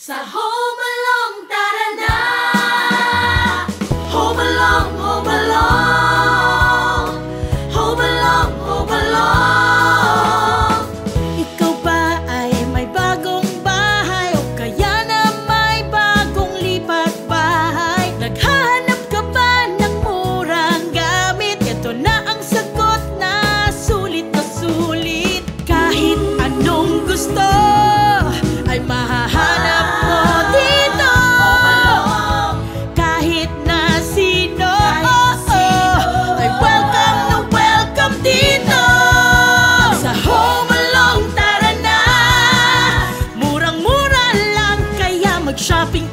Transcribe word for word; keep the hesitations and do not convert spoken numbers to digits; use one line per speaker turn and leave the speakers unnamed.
Sa Home Along, tara na! Home Along, Home Along, Home Along, Home Along.
Ikaw ba ay may bagong bahay o kaya na may bagong lipat bahay? Naghahanap ka ba ng murang gamit? Ito na ang sagot na sulit na sulit. Kahit anong gusto ay mahahanap mo dito. Kahit na sino, oh, oh, ay welcome na welcome dito. Sa Home Along, tara na! Murang-mura lang kaya mag-shopping